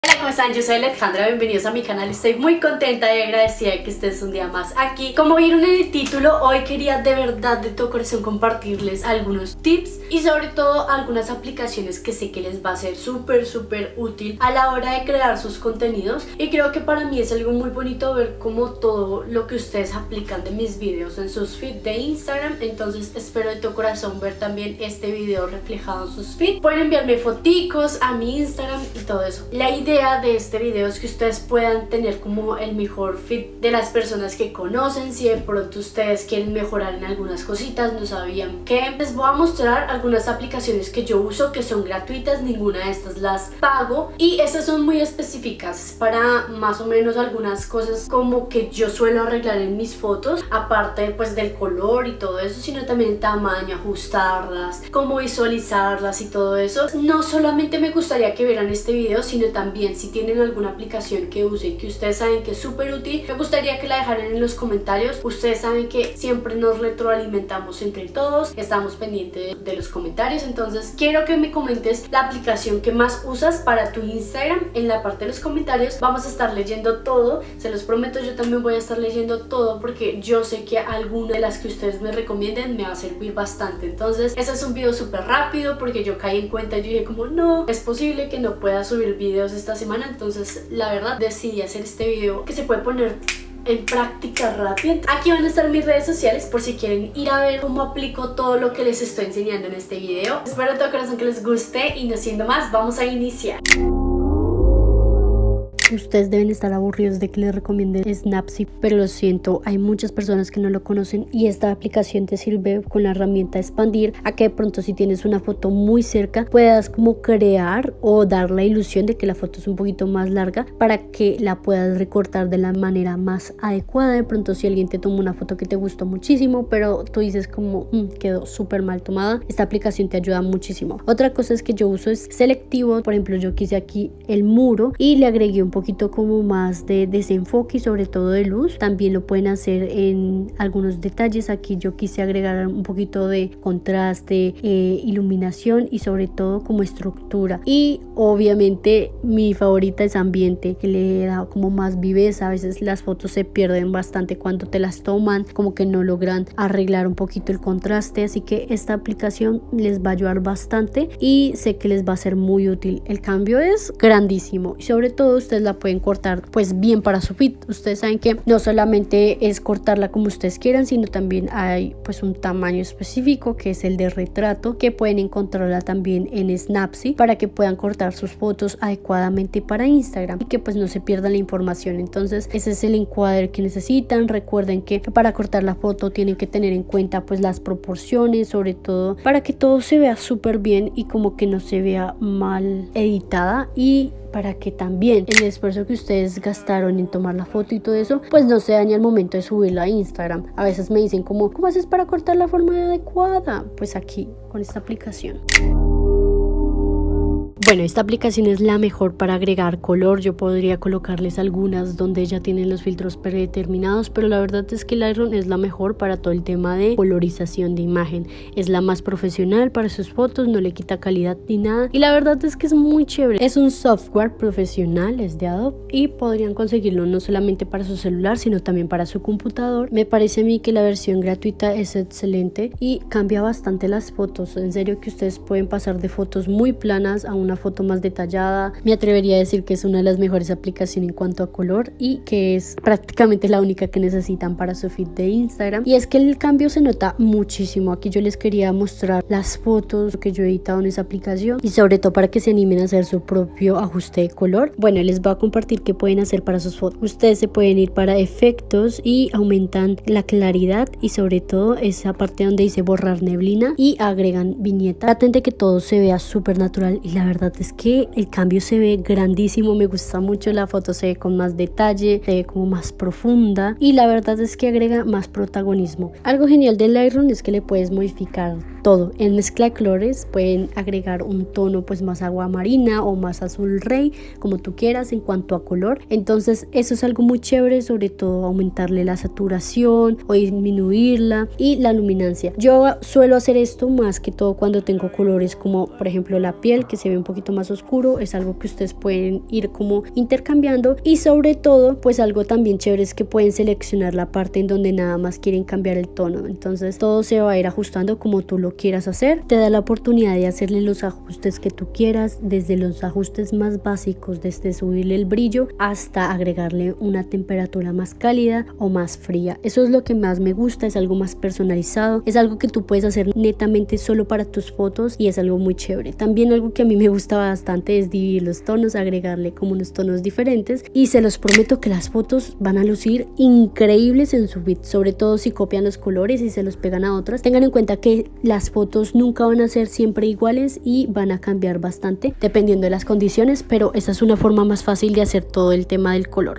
Hola, ¿cómo están? Yo soy Alejandra, bienvenidos a mi canal. Estoy muy contenta y agradecida de que estés un día más aquí. Como vieron en el título, hoy quería de verdad de todo corazón compartirles algunos tips y sobre todo algunas aplicaciones que sé que les va a ser súper útil a la hora de crear sus contenidos. Y creo que para mí es algo muy bonito ver como todo lo que ustedes aplican de mis videos en sus feeds de Instagram. Entonces espero de todo corazón ver también este video reflejado en sus feeds. Pueden enviarme foticos a mi Instagram y todo eso. La idea de este video es que ustedes puedan tener como el mejor feed de las personas que conocen. Si de pronto ustedes quieren mejorar en algunas cositas, no sabían qué, les voy a mostrar algunas aplicaciones que yo uso que son gratuitas, ninguna de estas las pago y estas son muy específicas para más o menos algunas cosas como que yo suelo arreglar en mis fotos, aparte pues del color y todo eso, sino también el tamaño, ajustarlas, cómo visualizarlas y todo eso. No solamente me gustaría que vieran este video, sino también si tienen alguna aplicación que usen que ustedes saben que es súper útil, me gustaría que la dejaran en los comentarios. Ustedes saben que siempre nos retroalimentamos entre todos, estamos pendientes de los comentarios, entonces quiero que me comentes la aplicación que más usas para tu Instagram. En la parte de los comentarios vamos a estar leyendo todo, se los prometo, yo también voy a estar leyendo todo porque yo sé que alguna de las que ustedes me recomienden me va a servir bastante. Entonces ese es un video súper rápido porque yo caí en cuenta y yo dije como no, es posible que no pueda subir videos esta semana, entonces la verdad decidí hacer este video que se puede poner en práctica rápida. Aquí van a estar mis redes sociales por si quieren ir a ver cómo aplico todo lo que les estoy enseñando en este video. Espero de todo corazón que les guste y no siendo más, vamos a iniciar. Ustedes deben estar aburridos de que les recomiende Snapseed, pero lo siento, hay muchas personas que no lo conocen y esta aplicación te sirve con la herramienta expandir a que de pronto si tienes una foto muy cerca puedas como crear o dar la ilusión de que la foto es un poquito más larga para que la puedas recortar de la manera más adecuada. De pronto si alguien te tomó una foto que te gustó muchísimo pero tú dices como quedó súper mal tomada, esta aplicación te ayuda muchísimo. Otra cosa es que yo uso es selectivo. Por ejemplo, yo quise aquí el muro y le agregué un poquito como más de desenfoque y sobre todo de luz. También lo pueden hacer en algunos detalles. Aquí yo quise agregar un poquito de contraste, iluminación y sobre todo como estructura. Y obviamente mi favorita es ambiente, que le da como más viveza. A veces las fotos se pierden bastante cuando te las toman, como que no logran arreglar un poquito el contraste, así que esta aplicación les va a ayudar bastante y sé que les va a ser muy útil. El cambio es grandísimo y sobre todo ustedes la pueden cortar pues bien para su feed. Ustedes saben que no solamente es cortarla como ustedes quieran, sino también hay pues un tamaño específico que es el de retrato, que pueden encontrarla también en Snapseed para que puedan cortar sus fotos adecuadamente para Instagram y que pues no se pierda la información. Entonces ese es el encuadre que necesitan. Recuerden que para cortar la foto tienen que tener en cuenta pues las proporciones, sobre todo para que todo se vea súper bien y como que no se vea mal editada, y para que también el esfuerzo que ustedes gastaron en tomar la foto y todo eso pues no se dañe al momento de subirla a Instagram. A veces me dicen como ¿cómo haces para cortar la forma adecuada? Pues aquí con esta aplicación. Bueno, esta aplicación es la mejor para agregar color. Yo podría colocarles algunas donde ya tienen los filtros predeterminados, pero la verdad es que Lightroom es la mejor para todo el tema de colorización de imagen. Es la más profesional para sus fotos, no le quita calidad ni nada y la verdad es que es muy chévere. Es un software profesional, es de Adobe y podrían conseguirlo no solamente para su celular sino también para su computador. Me parece a mí que la versión gratuita es excelente y cambia bastante las fotos. En serio que ustedes pueden pasar de fotos muy planas a una foto más detallada. Me atrevería a decir que es una de las mejores aplicaciones en cuanto a color y que es prácticamente la única que necesitan para su feed de Instagram. Y es que el cambio se nota muchísimo. Aquí yo les quería mostrar las fotos que yo he editado en esa aplicación y sobre todo para que se animen a hacer su propio ajuste de color. Bueno, les voy a compartir qué pueden hacer para sus fotos. Ustedes se pueden ir para efectos y aumentan la claridad y sobre todo esa parte donde dice borrar neblina y agregan viñeta. Traten de que todo se vea súper natural y la verdad es que el cambio se ve grandísimo. Me gusta mucho, la foto se ve con más detalle, se ve como más profunda y la verdad es que agrega más protagonismo. Algo genial de Lightroom es que le puedes modificar todo. En mezcla de colores pueden agregar un tono pues más agua marina o más azul rey, como tú quieras en cuanto a color. Entonces eso es algo muy chévere, sobre todo aumentarle la saturación o disminuirla y la luminancia. Yo suelo hacer esto más que todo cuando tengo colores como por ejemplo la piel, que se ve un poquito más oscuro, es algo que ustedes pueden ir como intercambiando. Y sobre todo pues algo también chévere es que pueden seleccionar la parte en donde nada más quieren cambiar el tono, entonces todo se va a ir ajustando como tú lo quieras hacer. Te da la oportunidad de hacerle los ajustes que tú quieras, desde los ajustes más básicos, desde subirle el brillo hasta agregarle una temperatura más cálida o más fría. Eso es lo que más me gusta, es algo más personalizado, es algo que tú puedes hacer netamente solo para tus fotos y es algo muy chévere. También algo que a mí me gusta bastante es dividir los tonos, agregarle como unos tonos diferentes, y se los prometo que las fotos van a lucir increíbles en su feed, sobre todo si copian los colores y se los pegan a otras. Tengan en cuenta que las fotos nunca van a ser siempre iguales y van a cambiar bastante dependiendo de las condiciones, pero esa es una forma más fácil de hacer todo el tema del color.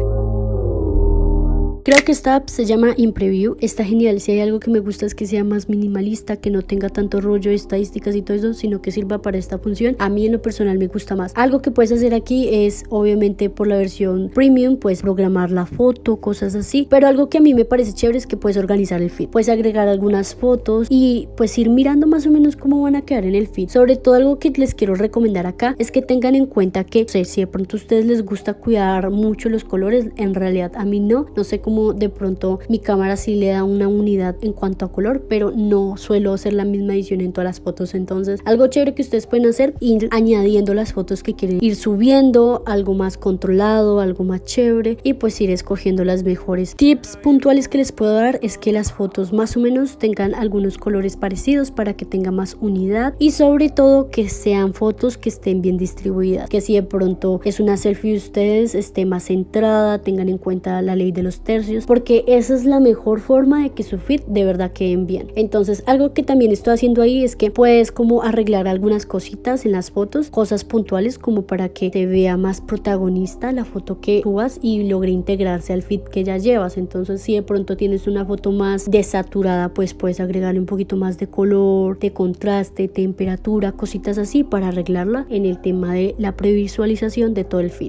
Creo que esta app se llama InPreview, está genial. Si hay algo que me gusta es que sea más minimalista, que no tenga tanto rollo de estadísticas y todo eso, sino que sirva para esta función. A mí en lo personal me gusta más. Algo que puedes hacer aquí es, obviamente por la versión premium, puedes programar la foto, cosas así, pero algo que a mí me parece chévere es que puedes organizar el feed, puedes agregar algunas fotos y pues ir mirando más o menos cómo van a quedar en el feed. Sobre todo algo que les quiero recomendar acá es que tengan en cuenta que, no sé, si de pronto a ustedes les gusta cuidar mucho los colores, en realidad a mí no sé cómo de pronto mi cámara sí le da una unidad en cuanto a color, pero no suelo hacer la misma edición en todas las fotos. Entonces algo chévere que ustedes pueden hacer, ir añadiendo las fotos que quieren ir subiendo, algo más controlado, algo más chévere, y pues ir escogiendo las mejores. Tips puntuales que les puedo dar es que las fotos más o menos tengan algunos colores parecidos para que tenga más unidad, y sobre todo que sean fotos que estén bien distribuidas, que si de pronto es una selfie de ustedes esté más centrada, tengan en cuenta la ley de los tercios, porque esa es la mejor forma de que su feed de verdad queden bien. Entonces algo que también estoy haciendo ahí es que puedes como arreglar algunas cositas en las fotos, cosas puntuales como para que te vea más protagonista la foto que subas y logre integrarse al feed que ya llevas. Entonces si de pronto tienes una foto más desaturada, pues puedes agregarle un poquito más de color, de contraste, temperatura, cositas así para arreglarla en el tema de la previsualización de todo el feed.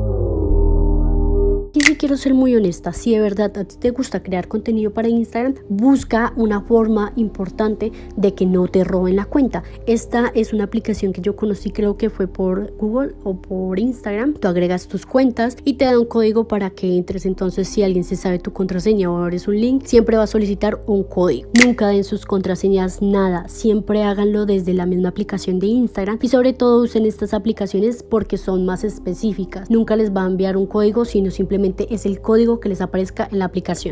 Y si quiero ser muy honesta, si de verdad a ti te gusta crear contenido para Instagram, busca una forma importante de que no te roben la cuenta. Esta es una aplicación que yo conocí, creo que fue por Google o por Instagram. Tú agregas tus cuentas y te da un código para que entres. Entonces si alguien se sabe tu contraseña o abres un link, siempre va a solicitar un código. Nunca den sus contraseñas, nada, siempre háganlo desde la misma aplicación de Instagram, y sobre todo usen estas aplicaciones porque son más específicas. Nunca les va a enviar un código, sino simplemente es el código que les aparezca en la aplicación.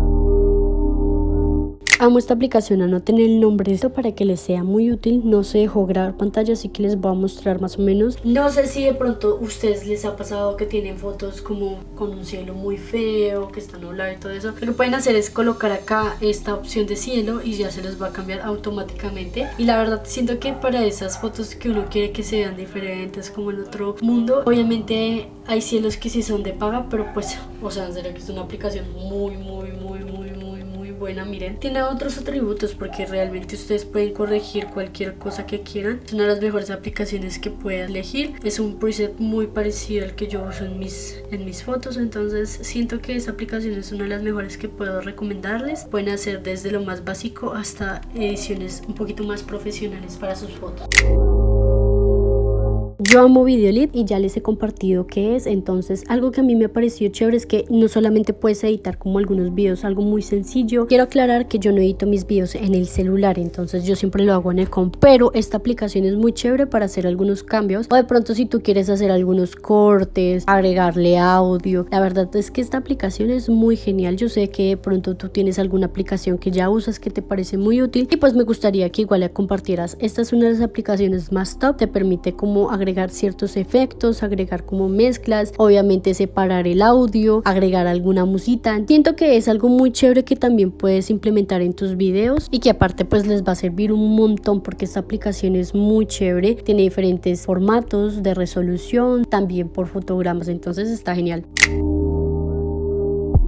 Amo esta aplicación, anoten el nombre esto para que les sea muy útil. No se dejó grabar pantalla, así que les voy a mostrar más o menos. No sé si de pronto a ustedes les ha pasado que tienen fotos como con un cielo muy feo, que está nublado y todo eso. Lo que pueden hacer es colocar acá esta opción de cielo y ya se les va a cambiar automáticamente. Y la verdad siento que para esas fotos que uno quiere que se vean diferentes, como en otro mundo, obviamente hay cielos que sí son de paga, pero pues, o sea, en serio que es una aplicación muy buena. Miren, tiene otros atributos porque realmente ustedes pueden corregir cualquier cosa que quieran. Es una de las mejores aplicaciones que puedan elegir. Es un preset muy parecido al que yo uso en mis fotos, entonces siento que esa aplicación es una de las mejores que puedo recomendarles. Pueden hacer desde lo más básico hasta ediciones un poquito más profesionales para sus fotos. Yo amo Videolit y ya les he compartido qué es. Entonces algo que a mí me ha parecido chévere es que no solamente puedes editar como algunos videos, algo muy sencillo. Quiero aclarar que yo no edito mis videos en el celular, entonces yo siempre lo hago en el comp, pero esta aplicación es muy chévere para hacer algunos cambios, o de pronto si tú quieres hacer algunos cortes, agregarle audio. La verdad es que esta aplicación es muy genial. Yo sé que de pronto tú tienes alguna aplicación que ya usas que te parece muy útil y pues me gustaría que igual la compartieras. Esta es una de las aplicaciones más top, te permite como agregar ciertos efectos, agregar como mezclas, obviamente separar el audio, agregar alguna musita. Siento que es algo muy chévere que también puedes implementar en tus videos y que aparte pues les va a servir un montón porque esta aplicación es muy chévere, tiene diferentes formatos de resolución, también por fotogramas, entonces está genial.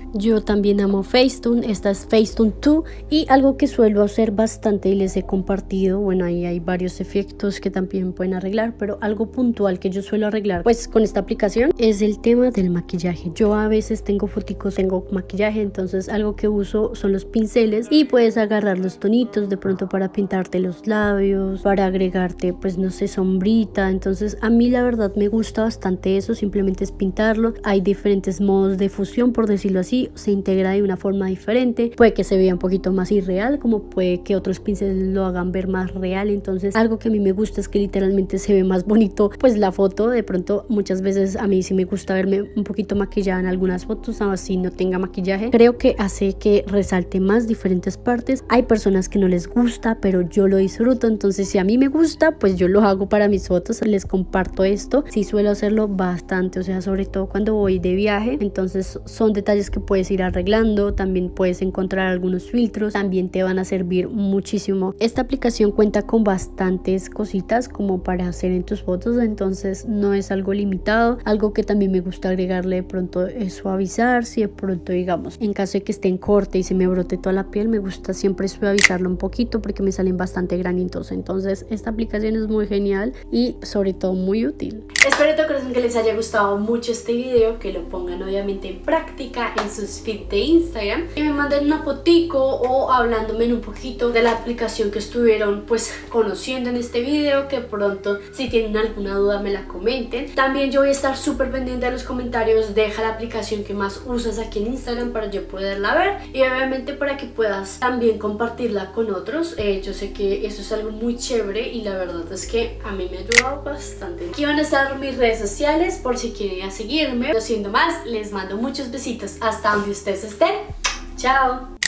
Yo también amo Facetune, esta es Facetune 2 y algo que suelo hacer bastante y les he compartido, bueno, ahí hay varios efectos que también pueden arreglar, pero algo puntual que yo suelo arreglar pues con esta aplicación es el tema del maquillaje. Yo a veces tengo foticos, tengo maquillaje, entonces algo que uso son los pinceles y puedes agarrar los tonitos de pronto para pintarte los labios, para agregarte pues no sé, sombrita. Entonces a mí la verdad me gusta bastante eso, simplemente es pintarlo. Hay diferentes modos de fusión, por decirlo así, se integra de una forma diferente, puede que se vea un poquito más irreal, como puede que otros pinceles lo hagan ver más real. Entonces algo que a mí me gusta es que literalmente se ve más bonito pues la foto. De pronto muchas veces a mí sí me gusta verme un poquito maquillada en algunas fotos, así no tenga maquillaje, creo que hace que resalte más diferentes partes. Hay personas que no les gusta, pero yo lo disfruto, entonces si a mí me gusta pues yo lo hago para mis fotos, les comparto esto. Sí suelo hacerlo bastante, o sea, sobre todo cuando voy de viaje, entonces son detalles que puedes ir arreglando. También puedes encontrar algunos filtros, también te van a servir muchísimo. Esta aplicación cuenta con bastantes cositas como para hacer en tus fotos, entonces no es algo limitado. Algo que también me gusta agregarle de pronto es suavizar. Si de pronto, digamos, en caso de que esté en corte y se me brote toda la piel, me gusta siempre suavizarlo un poquito porque me salen bastante granitos. Entonces esta aplicación es muy genial y sobre todo muy útil. Espero de corazón que les haya gustado mucho este video, que lo pongan obviamente en práctica en sus feeds de Instagram y me manden una fotico o hablándome un poquito de la aplicación que estuvieron pues conociendo en este video, que pronto si tienen alguna duda me la comenten. También yo voy a estar súper pendiente de los comentarios, deja la aplicación que más usas aquí en Instagram para yo poderla ver y obviamente para que puedas también compartirla con otros. Yo sé que eso es algo muy chévere y la verdad es que a mí me ha ayudado bastante. Aquí van a estar mis redes sociales por si quieren ir a seguirme. No siendo más, les mando muchos besitos hasta donde ustedes estén. Chao.